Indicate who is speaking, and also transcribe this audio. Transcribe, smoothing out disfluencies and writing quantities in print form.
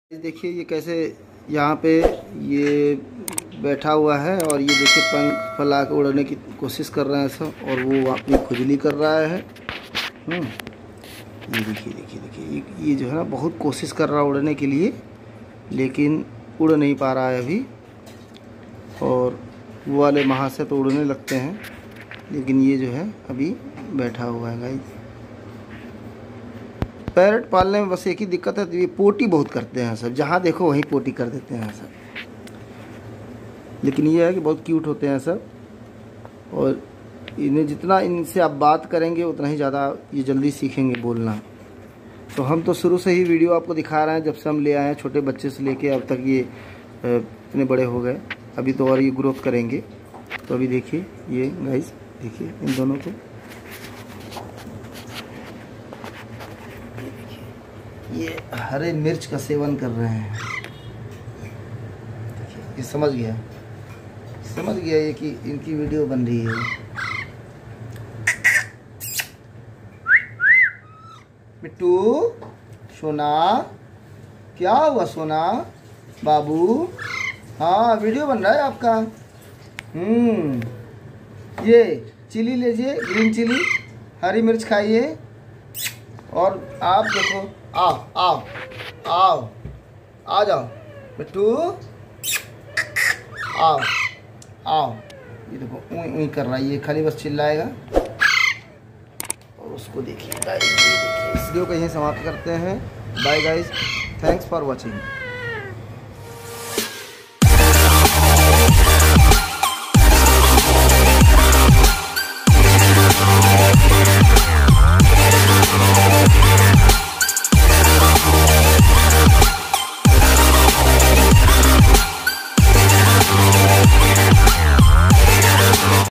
Speaker 1: देखिए ये कैसे यहाँ पे ये बैठा हुआ है और ये देखिए पंख फैला के उड़ने की कोशिश कर रहा है सब, और वो अपनी खुजली कर रहा है। ये देखिए देखिए देखिए ये जो है ना बहुत कोशिश कर रहा है उड़ने के लिए, लेकिन उड़ नहीं पा रहा है अभी। और वो वाले वहाँ से तो उड़ने लगते हैं, लेकिन ये जो है अभी बैठा हुआ है गाइस। पैरट पालने में बस एक ही दिक्कत है, तो ये पोटी बहुत करते हैं सब, जहाँ देखो वहीं पोटी कर देते हैं सब। लेकिन ये है कि बहुत क्यूट होते हैं सब, और इन्हें जितना इनसे आप बात करेंगे उतना ही ज़्यादा ये जल्दी सीखेंगे बोलना। तो हम तो शुरू से ही वीडियो आपको दिखा रहे हैं, जब से हम ले आए हैं छोटे बच्चे से लेके अब तक ये इतने बड़े हो गए। अभी तो और ये ग्रोथ करेंगे। तो अभी देखिए ये गाइस, देखिए इन दोनों को, ये हरे मिर्च का सेवन कर रहे हैं। ये समझ गया ये कि इनकी वीडियो बन रही है। बिट्टू सोना, क्या हुआ सोना बाबू? हाँ वीडियो बन रहा है आपका। ये चिली लीजिए, ग्रीन चिली, हरी मिर्च खाइए। और आप देखो, आओ आओ आओ, आ जाओ बिट्टू, आओ आओ। ये देखो ऊई ऊई कर रहा है, ये खाली बस चिल्लाएगा। और उसको देखिए गाइस, ये देखिए। इस वीडियो को यहीं समाप्त करते हैं। Bye guys, thanks for watching.